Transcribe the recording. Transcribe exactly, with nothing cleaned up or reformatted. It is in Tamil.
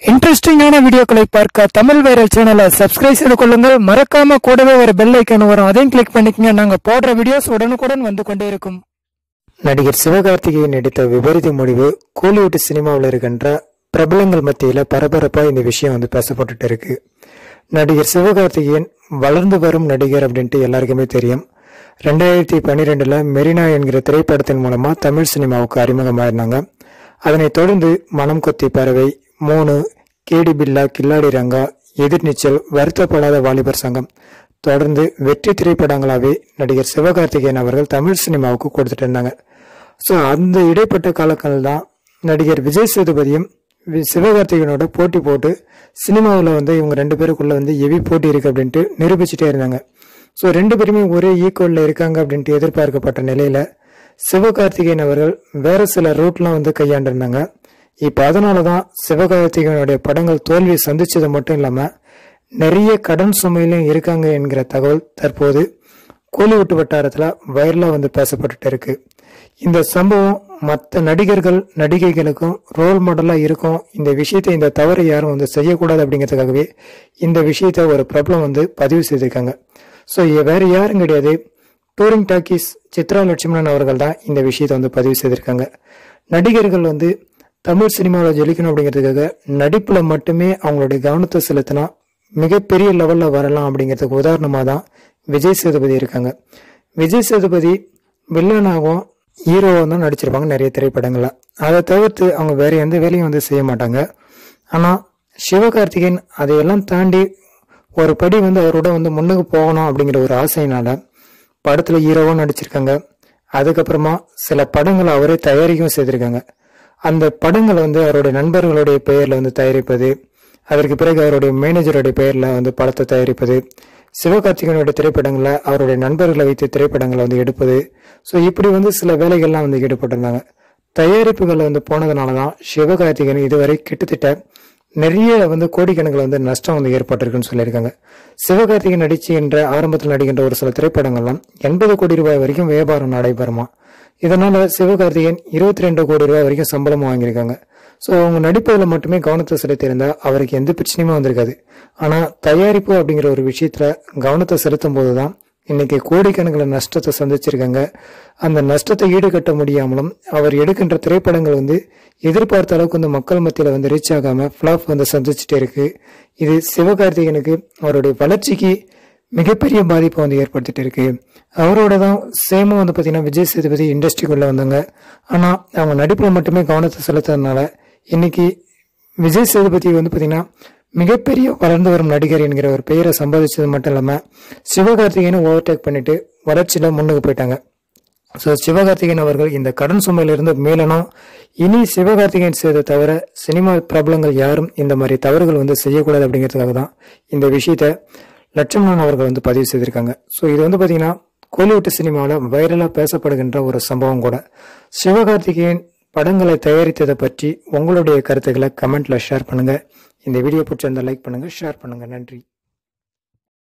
இன்ட்ரெஸ்டிங்கான வீடியோக்களை பார்க்க தமிழ் வைரல் சேனலை சப்ஸ்கிரைப் செய்து கொள்ளுங்கள். மறக்காம கூடவே ஒரு பெல் ஐக்கான் வரும், அதையும் கிளிக் பண்ணிக்கங்க. நாங்க போடுற வீடியோஸ் உடனுக்குடன் வந்து கொண்டே இருக்கும். நடிகர் சிவகார்த்திகேயன் நடித்த விபரீத முடிவு கோலிவுட் சினிமாவில் இருக்கின்ற பிரபலங்கள் மத்தியில பரபரப்பா இந்த விஷயம் வந்து பேசப்பட்டுட்டு இருக்கு. நடிகர் சிவகார்த்திகேயன் வளர்ந்து வரும் நடிகர் அப்படின்ட்டு எல்லாருக்குமே தெரியும். ரெண்டாயிரத்தி பன்னிரெண்டுல மெரினா என்கிற திரைப்படத்தின் மூலமா தமிழ் சினிமாவுக்கு அறிமுகமாயிருந்தாங்க. அதனைத் தொடர்ந்து மனம் கொத்தி பறவை, மூணு, கேடி பில்லா, கில்லாடி ரங்கா, எதிர்நீச்சல், வருத்தப்படாத வாலிபர் சங்கம் தொடர்ந்து வெற்றி திரைப்படங்களாவே நடிகர் சிவகார்த்திகேயன் அவர்கள் தமிழ் சினிமாவுக்கு கொடுத்துட்டு இருந்தாங்க. ஸோ அந்த இடைப்பட்ட காலங்கள் தான் நடிகர் விஜய் சேதுபதியும் சிவகார்த்திகேயனோட போட்டி போட்டு சினிமாவில் வந்து இவங்க ரெண்டு பேருக்குள்ள வந்து எவி போட்டி இருக்கு அப்படின்ட்டு நிரூபிச்சுட்டே இருந்தாங்க. ஸோ ரெண்டு பேருமே ஒரே ஈக்குவல்ல இருக்காங்க அப்படின்ட்டு எதிர்பார்க்கப்பட்ட நிலையில சிவகார்த்திகேயன் அவர்கள் வேற சில ரூட்லாம் வந்து கையாண்டிருந்தாங்க. இப்ப அதனாலதான் சிவகார்த்திகேயனுடைய படங்கள் தோல்வி சந்திச்சது மட்டும் இல்லாம நிறைய கடன் சுமையிலும் இருக்காங்க என்கிற தகவல் தற்போது கோலிவுட் வட்டாரத்துல வைரலா வந்து பேசப்பட்டு இருக்கு. இந்த சம்பவம் மற்ற நடிகர்கள் நடிகைகளுக்கும் ரோல் மாடலா இருக்கும். இந்த விஷயத்தை இந்த தவறை யாரும் வந்து செய்யக்கூடாது அப்படிங்கிறதுக்காகவே இந்த விஷயத்த ஒரு பிரபலம் வந்து பதிவு செய்திருக்காங்க. ஸோ வேற யாரும் கிடையாது, டூரிங் டாக்கீஸ் சித்ரா லட்சுமணன் அவர்கள் தான் இந்த விஷயத்தை வந்து பதிவு செய்திருக்காங்க. நடிகர்கள் வந்து தமிழ் சினிமாவில் ஜொலிக்கணும் அப்படிங்கிறதுக்காக நடிப்புல மட்டுமே அவங்களுடைய கவனத்தை செலுத்தினா மிகப்பெரிய லெவல்ல வரலாம் அப்படிங்கிறதுக்கு உதாரணமா தான் விஜய் சேதுபதி இருக்காங்க. விஜய் சேதுபதி வில்லனாகவும் ஹீரோவாகவும் தான் நடிச்சிருப்பாங்க நிறைய திரைப்படங்கள்ல. அதை தவிர்த்து அவங்க வேற எந்த வேலையும் வந்து செய்ய மாட்டாங்க. ஆனா சிவகார்த்திகேயன் அதையெல்லாம் தாண்டி ஒரு படி வந்து அவரோட வந்து முன்னுக்கு போகணும் அப்படிங்கிற ஒரு ஆசையினால படத்துல ஹீரோவும் நடிச்சிருக்காங்க. அதுக்கப்புறமா சில படங்களை அவரே தயாரிக்கவும் செய்திருக்காங்க. அந்த படங்களை வந்து அவருடைய நண்பர்களுடைய பெயர்ல வந்து தயாரிப்பது, அதற்கு பிறகு அவருடைய மேனேஜருடைய பெயர்ல வந்து படத்தை தயாரிப்பது, சிவகார்த்திகேயனுடைய திரைப்படங்களை அவருடைய நண்பர்களை வைத்து திரைப்படங்களை வந்து எடுப்பது. ஸோ இப்படி வந்து சில வேலைகள்லாம் வந்து ஈடுபட்டிருந்தாங்க. தயாரிப்புகள் வந்து போனதுனாலதான் சிவகார்த்திகேயன் இதுவரை கிட்டத்தட்ட நிறைய வந்து கோடிக்கணக்கில் வந்து நஷ்டம் வந்து ஏற்பட்டிருக்குன்னு சொல்லியிருக்காங்க. சிவகார்த்திகேயன் நடிச்சுகின்ற ஆரம்பத்தில் நடிக்கின்ற ஒரு சில திரைப்படங்கள்லாம் எண்பது கோடி ரூபாய் வரைக்கும் வியாபாரம் நடைபெறுமா. இதனால சிவகார்த்திகேயன் இருபத்தி ரெண்டு கோடி ரூபாய் வரைக்கும் சம்பளமும் வாங்கியிருக்காங்க. ஸோ அவங்க நடிப்பதில் மட்டுமே கவனத்தை செலுத்தியிருந்தா அவருக்கு எந்த பிரச்சனையுமே வந்திருக்காது. ஆனா தயாரிப்பு அப்படிங்கிற ஒரு விஷயத்துல கவனத்தை செலுத்தும் போதுதான் இன்னைக்கு கோடிக்கணக்கில் நஷ்டத்தை சந்திச்சிருக்காங்க. அந்த நஷ்டத்தை ஈடுகட்ட முடியாமலும் அவர் எடுக்கின்ற திரைப்படங்கள் வந்து எதிர்பார்த்த அளவுக்கு வந்து மக்கள் மத்தியில வந்து ரீச் ஆகாம பிளாப் வந்து சந்திச்சுட்டே இருக்கு. இது சிவகார்த்திகேயனுக்கு அவருடைய வளர்ச்சிக்கு மிகப்பெரிய பாதிப்பை வந்து ஏற்படுத்திட்டு இருக்கு. அவரோட தான் சேமும் வந்து பாத்தீங்கன்னா விஜய் சேதுபதி இண்டஸ்ட்ரிக்குள்ள வந்தாங்க. ஆனா அவங்க நடிப்புல மட்டுமே கவனத்தை செலுத்துறதுனால இன்னைக்கு விஜய் சேதுபதி வந்து பாத்தீங்கன்னா மிகப்பெரிய வளர்ந்து வரும் நடிகர் என்கிற ஒரு பெயரை சம்பாதிச்சது மட்டும் இல்லாம சிவகார்த்திகேயனை ஓவர்டேக் பண்ணிட்டு வளர்ச்சியில முன்னுக்கு போயிட்டாங்க. ஸோ சிவகார்த்திகேயன் அவர்கள் இந்த கடன் சுமையிலிருந்து மேலனும் இனி சிவகார்த்திகேயன் செய்த தவிர சினிமா பிரபலங்கள் யாரும் இந்த மாதிரி தவறுகள் வந்து செய்யக்கூடாது அப்படிங்கிறதுக்காக தான் இந்த விஷயத்த லட்சுமணன் அவர்கள் வந்து பதிவு செய்திருக்காங்க. ஸோ இது வந்து பாத்தீங்கன்னா கோலிவுட் சினிமாவில் வைரலா பேசப்படுகின்ற ஒரு சம்பவம் கூட. சிவகார்த்திகேயன் படங்களை தயாரித்ததை பற்றி உங்களுடைய கருத்துக்களை கமெண்ட்ல ஷேர் பண்ணுங்க. இந்த வீடியோ பிடிச்சிருந்தா லைக் பண்ணுங்க, ஷேர் பண்ணுங்க. நன்றி.